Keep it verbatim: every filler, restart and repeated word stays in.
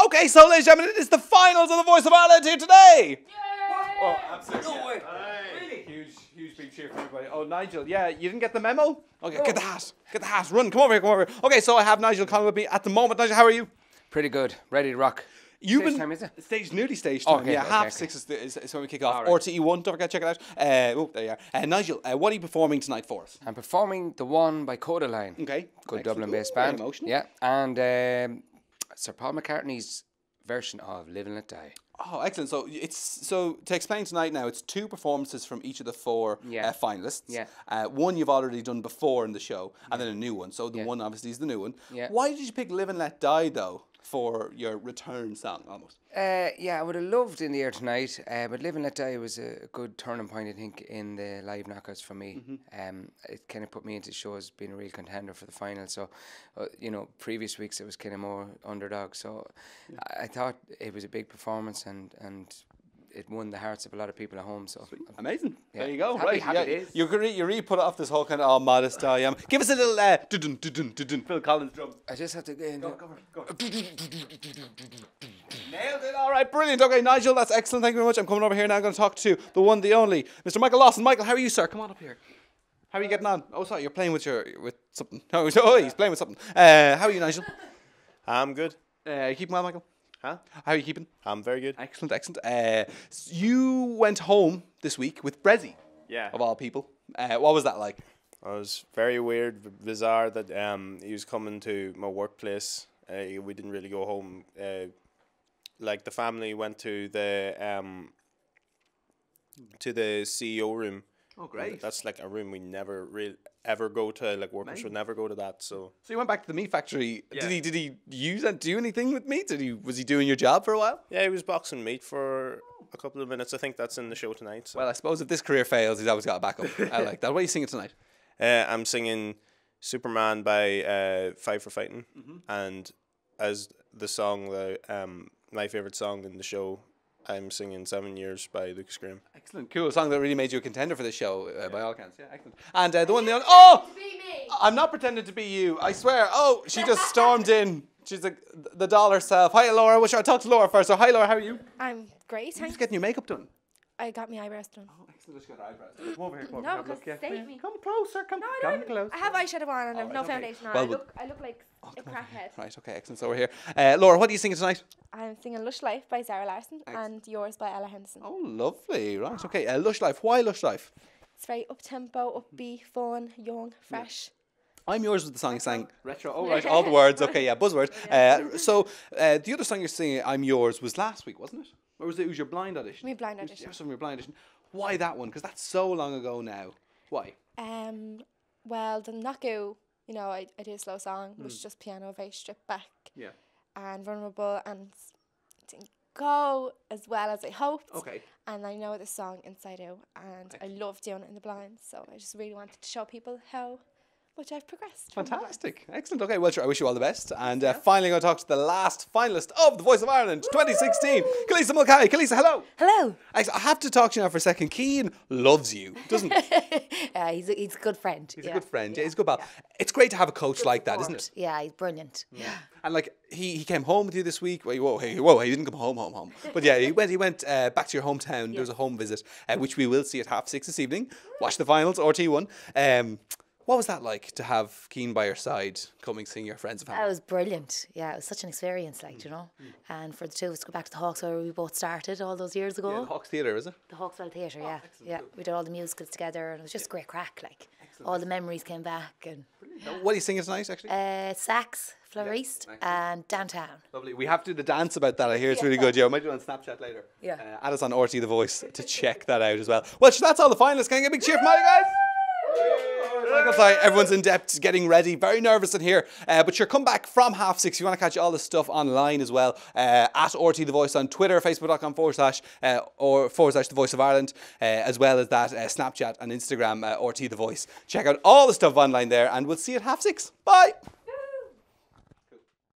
Okay, so ladies and gentlemen, it is the finals of the Voice of Ireland here today. Yay! Oh, absolutely. No way. Really? Huge, huge big cheer for everybody. Oh, Nigel, yeah, you didn't get the memo? Okay, get the hat. Get the hat. Run, come over here, come over here. Okay, so I have Nigel Connell with me at the moment. Nigel, how are you? Pretty good. Ready to rock. You've Stage been time, is it? Stage nearly stage time. Okay, yeah, okay, half okay. six is, the, is, is when we kick off. All right. R T E one, don't forget to check it out. Uh, oh, there you are. Uh, Nigel, uh, what are you performing tonight for us? I'm performing The One by Codaline. Okay. Good Excellent. Dublin-based Ooh, very band. emotional. Yeah, and um, Sir Paul McCartney's version of Live and Let Die. Oh, excellent. So it's so to explain tonight now, it's two performances from each of the four Yeah. uh, finalists. Yeah. Uh, one you've already done before in the show, and then a new one. So the Yeah. one obviously is the new one. Yeah. Why did you pick Live and Let Die though for your return song almost? Uh, yeah, I would have loved In the Air Tonight, uh, but Live and Let Die was a good turning point, I think, in the live knockouts for me. Mm-hmm. Um, it kind of put me into shows being a real contender for the final. So, uh, you know, previous weeks it was kind of more underdog. So, yeah. I, I thought it was a big performance, and and it won the hearts of a lot of people at home. So amazing. Yeah. There you go. Happy- right. happy yeah. days. You really, you really put off this whole kind of all modest I am. Give us a little uh, dun dun dun dun Phil Collins drum. I just have to go in. Go, go, go. Nailed it. All right, brilliant. Okay, Nigel, that's excellent. Thank you very much. I'm coming over here now. I'm going to talk to the one, the only, Mister Michael Lawson. Michael, how are you, sir? Come on up here. How are you getting on? Oh, sorry, you're playing with your with something. Oh, oh he's playing with something. Uh, how are you, Nigel? I'm good. Uh, are you keeping well, Michael? Huh? How are you keeping? I'm very good. Excellent, excellent. Uh, s- you went home this week with Brezzy, Yeah. of all people. Uh, what was that like? It was very weird, b- bizarre that um he was coming to my workplace. Uh, we didn't really go home. Uh, like the family went to the um to the C E O room. Oh, great. That's like a room we never really ever go to. Like workers Amazing. would never go to that. So So you went back to the meat factory. Yeah. Did he? Did he use and do anything with meat? Did he? Was he doing your job for a while? yeah, he was boxing meat for a couple of minutes. I think that's in the show tonight. So. Well, I suppose if this career fails, he's always got a backup. I like that. What are you singing tonight? Uh, I'm singing Superman by uh, Five for Fighting, and as the song, the um, my favorite song in the show, I'm singing Seven Years by Lucas Graham. Excellent, cool song that really made you a contender for the show, uh, by all accounts. Yeah, excellent. And uh, the one, the other, oh, To be me. I'm not pretending to be you. I swear. Oh, she just stormed in. She's like the doll herself. Hi, Laura. Wish I talk to Laura first. So, hi, Laura. How are you? I'm great, You're thanks. just getting your makeup done. I got my eyebrows done. Oh, excellent. Just got eyebrows. Come over here. Come over. No, Have a because look, yeah. save Come here. me. Come closer. Come. No, I come don't. Even, close. I have eyeshadow on and I have Alright, no okay. foundation on. Well, I we'll- look, I look like a crackhead. Right. Okay. Excellent. So over here, uh, Laura. What are you singing tonight? I'm singing Lush Life by Sarah Larson Excellent. and Yours by Ella Henderson. Oh, lovely. Right. Okay. Uh, Lush Life. Why Lush Life? It's very up-tempo, upbeat, fun, young, fresh. I'm Yours with the song you sang. Retro. Oh, right. All the words. Okay. Yeah. Buzzword. Uh, so uh, the other song you're singing, I'm Yours, was last week, wasn't it? Or was it, it was your blind audition? My blind It was- audition. Yeah, from your blind audition. Why that one? Because that's so long ago now. Why? Um, well, the knockout, you know, I, I did a slow song, was just piano, very stripped back Yeah. and vulnerable, and it didn't go as well as I hoped. Okay. And I know this song inside out, and I love doing it in the blind, so I just really wanted to show people how much I've progressed. from the blind. Fantastic. Excellent. Okay, well, sure, I wish you all the best. And uh, finally, going to talk to the last finalist of The Voice of Ireland twenty sixteen, Kelesa Mulcahy. Kelesa, hello. Hello. Actually, I have to talk to you now for a second. Keane loves you, doesn't he? Yeah, he's a, he's a good friend. He's yeah. a good friend. Yeah, he's a good pal. It's great to have a coach like that, isn't it? Yeah, he's brilliant. And like he, he came home with you this week. Wait, whoa, hey, whoa, he didn't come home, home, home. But yeah, he went he went uh, back to your hometown. There was a home visit, uh, which we will see at half six this evening. Watch the finals, R T one. Um, what was that like to have Keane by your side, coming seeing your friends and That family? was brilliant. Yeah, it was such an experience, like, you know. And for the two of us to go back to the Hawks where we both started all those years ago. Yeah, the Hawks Theatre, is it? The Hawkswell Theatre, yeah. Yeah, we did all the musicals together and it was just great crack, like. All the memories came back and What are you singing tonight, actually? uh, Sax, Florist and Downtown. Lovely. We have to do the dance about that. I hear it's really good. Yeah, I might do it on Snapchat later. Yeah. Uh, add us on R T The Voice to check that out as well. Well, so that's all the finalists. Can I get a big cheer for my guys? Michael, sorry, everyone's in depth, getting ready, very nervous in here. Uh, but sure, come back from half six. If you want to catch all this stuff online as well, uh, at R T The Voice on Twitter, facebook.com forward slash uh, or forward slash The Voice of Ireland, uh, as well as that uh, Snapchat and Instagram, uh, R T The Voice. Check out all the stuff online there, and we'll see you at half six. Bye.